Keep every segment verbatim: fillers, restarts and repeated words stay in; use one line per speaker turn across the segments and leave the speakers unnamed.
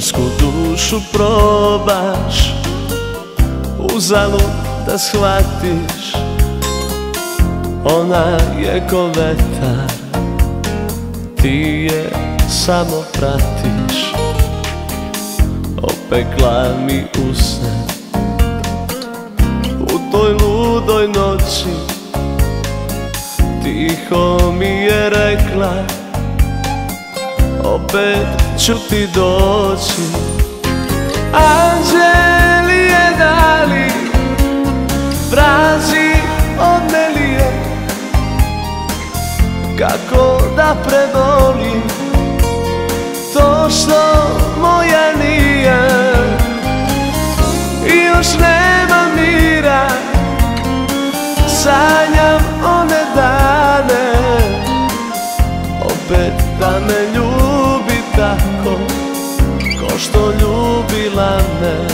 žensku dušu probaš, uzalud da shvatiš, ona je ko vetar, ti je samo pratiš. Opekla mi usne u toj ludoj noći, tiho mi je rekla, opet ću ti doći. Anđelije dali, vrazi odmelije, kako da prebolim to što moja nije. I još nema mira, sanjam one dane, opet da me ljubi tako ko što ljubila me.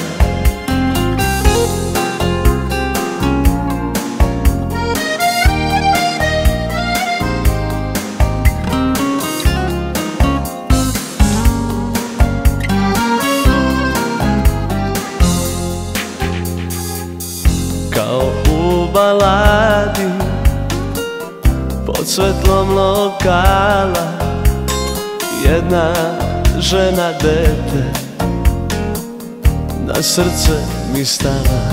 Kao u baladi pod svetlom lokala, jedna žena dete na srce mi stala.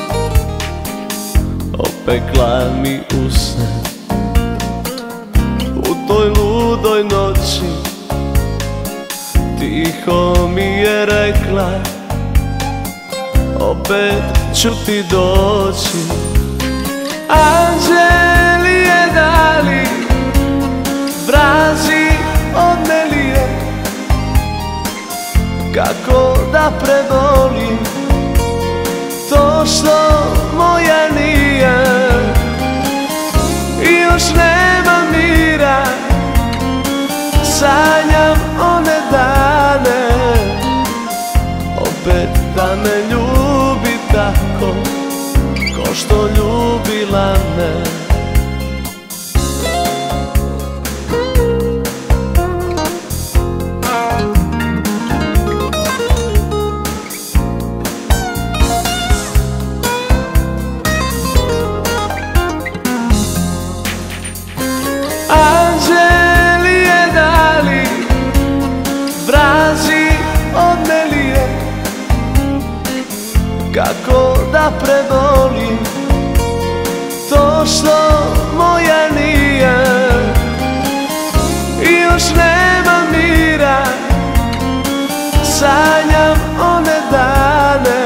Opekla mi usne u toj ludoj noći, tiho mi je rekla, opet ću ti doći. Anđelije dali, vrazi odmelije, kako da prebolim to što moja nije. I još nema mira, sanjam one dane, opet da me ljubi tako ko što ljubila me. Anđelije dali, vrazi odmelije, kako da prebolim to što moja nije. I još nema mira, sanjam one dane,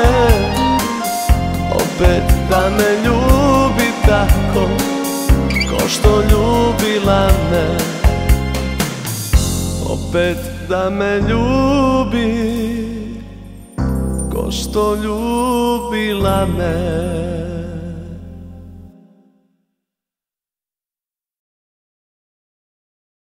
opet da me ljubi tako ko što ljubila me. Opet da me ljubi ko što ljubila me.